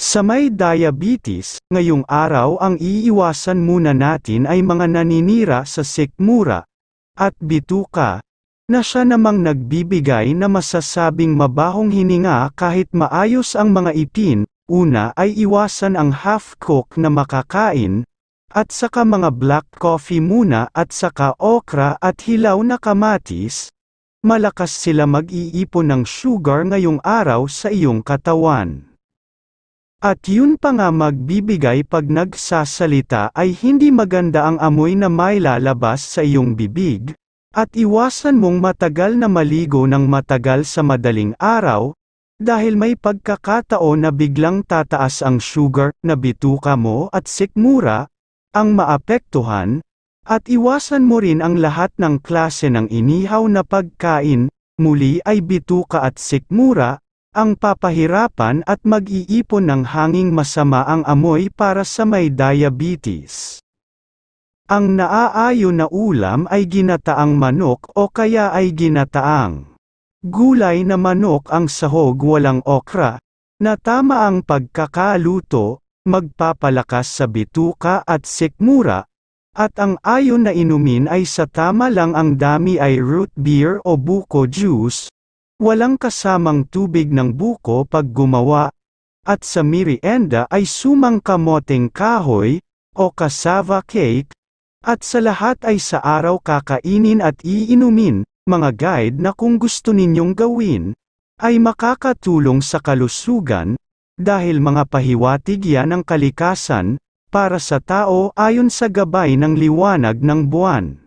Sa may diabetes, ngayong araw ang iiwasan muna natin ay mga naninira sa sikmura at bituka, na siya namang nagbibigay na masasabing mabahong hininga kahit maayos ang mga ipin. Una ay iwasan ang half-cook na makakain, at saka mga black coffee muna at saka okra at hilaw na kamatis. Malakas sila mag-iipon ng sugar ngayong araw sa iyong katawan. At yun pa nga magbibigay pag nagsasalita ay hindi maganda ang amoy na may lalabas sa iyong bibig, at iwasan mong matagal na maligo ng matagal sa madaling araw, dahil may pagkakataon na biglang tataas ang sugar na bituka mo at sikmura, ang maapektuhan, at iwasan mo rin ang lahat ng klase ng inihaw na pagkain, muli ay bituka at sikmura, ang papahirapan at mag-iipon ng hanging masama ang amoy para sa may diabetes. Ang naaayon na ulam ay ginataang manok o kaya ay ginataang gulay na manok. Ang sahog walang okra, na tama ang pagkakaluto, magpapalakas sa bituka at sikmura, at ang ayon na inumin ay sa tama lang ang dami ay root beer o buko juice, walang kasamang tubig ng buko pag gumawa, at sa merienda ay sumang kamoteng kahoy, o cassava cake, at sa lahat ay sa araw kakainin at iinumin. Mga guide na kung gusto ninyong gawin, ay makakatulong sa kalusugan, dahil mga pahiwatig yan ng kalikasan, para sa tao ayon sa gabay ng liwanag ng buwan.